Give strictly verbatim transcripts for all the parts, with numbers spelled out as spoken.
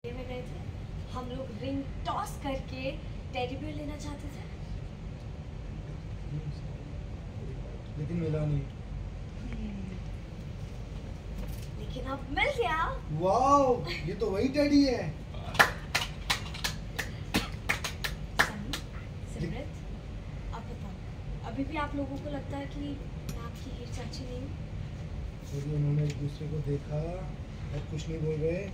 में गए थे, हम लोग रिंग टॉस करके टेडी बियर लेना चाहते थे, लेकिन मिला नहीं। लेकिन अब मिल गया। वाओ, ये तो वही टेडी है। सिमरत, आप बताओ, अभी भी आप लोगों को लगता है कि मैं आपकी हीर चाची नहीं हूँ? उन्होंने एक दूसरे को देखा और कुछ नहीं बोल रहे।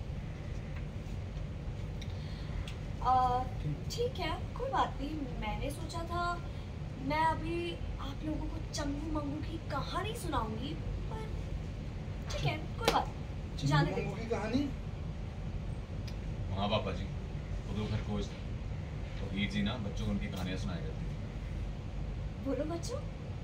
ठीक है, कोई बात नहीं। मैंने सोचा था मैं अभी आप लोगों को चंगू मंगू की कहानी सुनाऊंगी, पर ठीक है, कोई बात नहीं, जाने दो। चंगू की कहानी? हाँ पापा जी, वो तो घर कोच थे, तो हीर जी ना बच्चों को उनकी कहानियां सुनाया करती थी। बोलो बच्चों।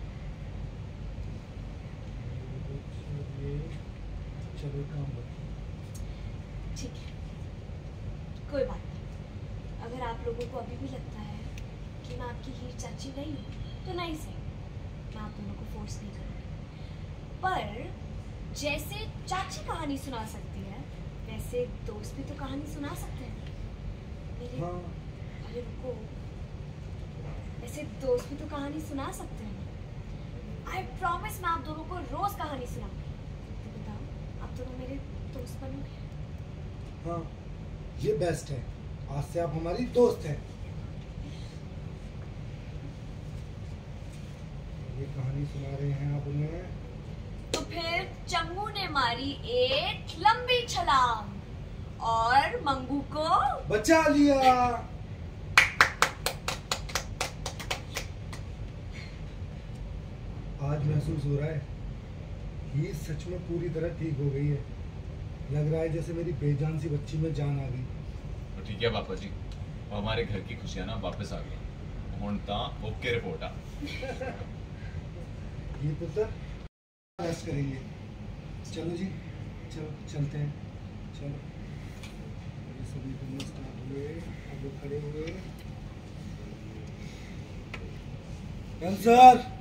चलो काम करो। ठीक है, कोई बात नहीं। अगर आप लोगों को अभी भी लगता है कि मैं आपकी हीर चाची नहीं हूँ, तो नहीं सही, मैं आप दोनों को फोर्स नहीं करूँगी। पर जैसे चाची कहानी सुना सकती है, वैसे दोस्त भी तो कहानी सुना सकते हैं। मेरे हाँ। अरे रुको, वैसे दोस्त भी तो कहानी सुना सकते हैं। आई प्रॉमिस मैं आप दोनों को रोज कहानी सुनाऊंगी। तो बताओ, आप दोनों मेरे दोस्त बनोगे? हाँ, ये बेस्ट है। आज से आप हमारी दोस्त हैं। ये कहानी सुना रहे हैं आप उन्हें। तो फिर चंगू ने मारी एक लंबी छलांग और मंगू को बचा लिया। आज महसूस हो रहा है ये सच में पूरी तरह ठीक हो गई है। लग रहा है जैसे मेरी बेजान सी बच्ची में जान आ गई। तो ठीक है पापा जी, वो हमारे घर की खुशियां ना वापस आ गई। हुण तां ओके रिपोर्ट आ। ये पुत्र रेस्ट करेंगे। चलो जी, चलो चलते हैं। चलो, ये सभी दोनों स्टार्ट हुए, अब वो खड़े हुए। आंसर।